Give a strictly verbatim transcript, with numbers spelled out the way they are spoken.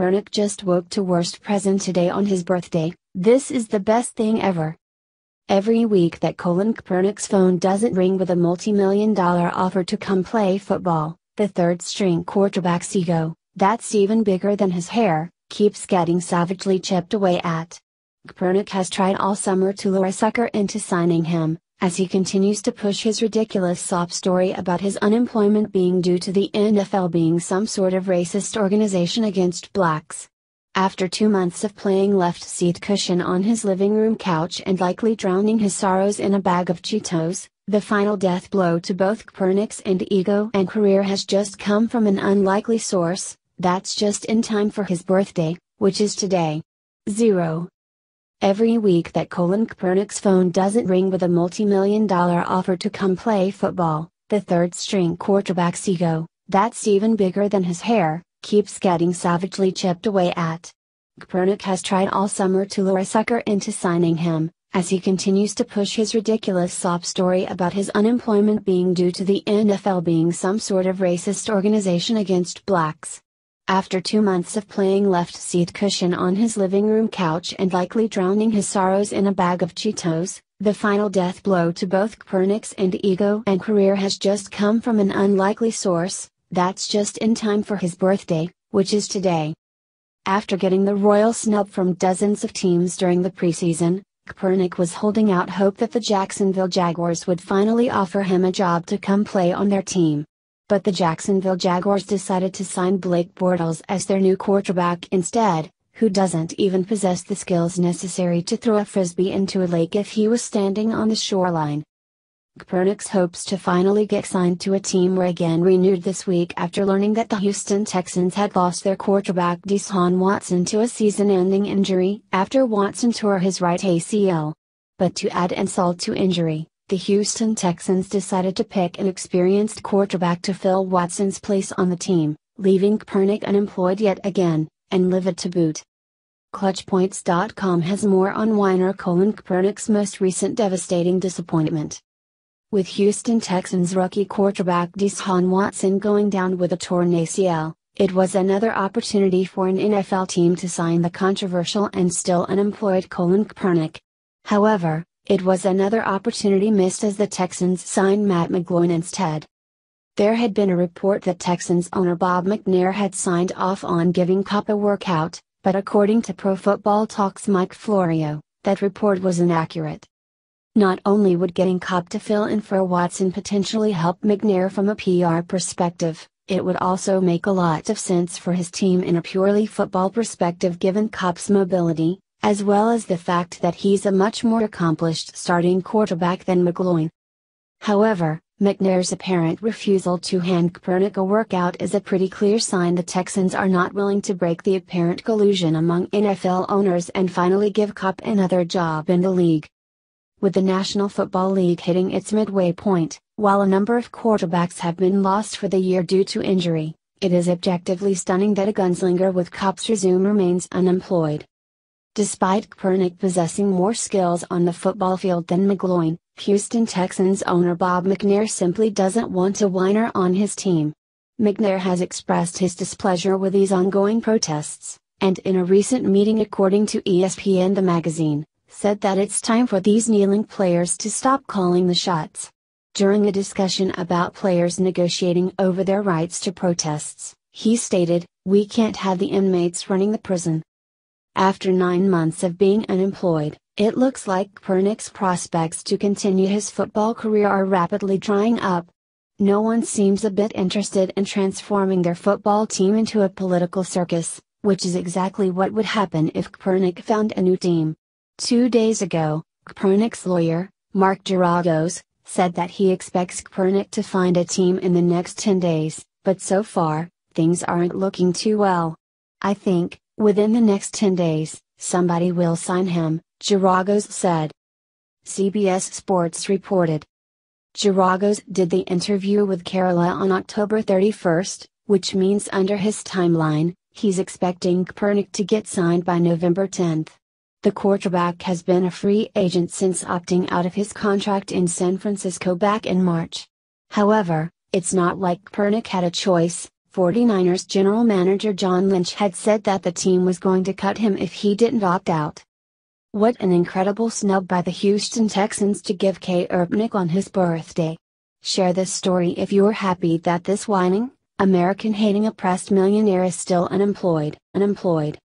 Kaepernick just woke to worst present today on his birthday. This is the best thing ever. Every week that Colin Kaepernick's phone doesn't ring with a multi-million dollar offer to come play football, the third-string quarterback's ego, that's even bigger than his hair, keeps getting savagely chipped away at. Kaepernick has tried all summer to lure a sucker into signing him, as he continues to push his ridiculous sob story about his unemployment being due to the N F L being some sort of racist organization against blacks. After two months of playing left seat cushion on his living room couch and likely drowning his sorrows in a bag of Cheetos, the final death blow to both Kaepernick's and ego and career has just come from an unlikely source, that's just in time for his birthday, which is today. Zero. Every week that Colin Kaepernick's phone doesn't ring with a multi-million dollar offer to come play football, the third-string quarterback's ego, that's even bigger than his hair, keeps getting savagely chipped away at. Kaepernick has tried all summer to lure a sucker into signing him, as he continues to push his ridiculous sob story about his unemployment being due to the N F L being some sort of racist organization against blacks. After two months of playing left seat cushion on his living room couch and likely drowning his sorrows in a bag of Cheetos, the final death blow to both Kaepernick's and ego and career has just come from an unlikely source, that's just in time for his birthday, which is today. After getting the royal snub from dozens of teams during the preseason, Kaepernick was holding out hope that the Jacksonville Jaguars would finally offer him a job to come play on their team. But the Jacksonville Jaguars decided to sign Blake Bortles as their new quarterback instead, who doesn't even possess the skills necessary to throw a frisbee into a lake if he was standing on the shoreline. Kaepernick's hopes to finally get signed to a team were again renewed this week after learning that the Houston Texans had lost their quarterback Deshaun Watson to a season-ending injury after Watson tore his right A C L. But to add insult to injury, the Houston Texans decided to pick an experienced quarterback to fill Watson's place on the team, leaving Kaepernick unemployed yet again, and livid to boot. Clutch Points dot com has more on whiner Colin Kaepernick's most recent devastating disappointment. With Houston Texans rookie quarterback Deshaun Watson going down with a torn A C L, it was another opportunity for an N F L team to sign the controversial and still unemployed Colin Kaepernick. However, it was another opportunity missed as the Texans signed Matt McGloin instead. There had been a report that Texans owner Bob McNair had signed off on giving Kupp a workout, but according to Pro Football Talk's Mike Florio, that report was inaccurate. Not only would getting Kupp to fill in for Watson potentially help McNair from a P R perspective, it would also make a lot of sense for his team in a purely football perspective given Kupp's mobility, as well as the fact that he's a much more accomplished starting quarterback than McGloin. However, McNair's apparent refusal to hand Kaepernick a workout is a pretty clear sign the Texans are not willing to break the apparent collusion among N F L owners and finally give Kupp another job in the league. With the National Football League hitting its midway point, while a number of quarterbacks have been lost for the year due to injury, it is objectively stunning that a gunslinger with Kupp's resume remains unemployed. Despite Kaepernick possessing more skills on the football field than McGloin, Houston Texans owner Bob McNair simply doesn't want a whiner on his team. McNair has expressed his displeasure with these ongoing protests, and in a recent meeting according to E S P N the magazine, said that it's time for these kneeling players to stop calling the shots. During a discussion about players negotiating over their rights to protests, he stated, "We can't have the inmates running the prison." After nine months of being unemployed, it looks like Kaepernick's prospects to continue his football career are rapidly drying up. No one seems a bit interested in transforming their football team into a political circus, which is exactly what would happen if Kaepernick found a new team. Two days ago, Kaepernick's lawyer, Mark Geragos, said that he expects Kaepernick to find a team in the next ten days, but so far, things aren't looking too well. "I think, within the next ten days, somebody will sign him," Geragos said. C B S Sports reported. Geragos did the interview with Carolla on October thirty-first, which means under his timeline, he's expecting Kaepernick to get signed by November tenth. The quarterback has been a free agent since opting out of his contract in San Francisco back in March. However, it's not like Kaepernick had a choice, forty-niners general manager John Lynch had said that the team was going to cut him if he didn't opt out. What an incredible snub by the Houston Texans to give Kaepernick on his birthday. Share this story if you're happy that this whining, American-hating oppressed millionaire is still unemployed, unemployed.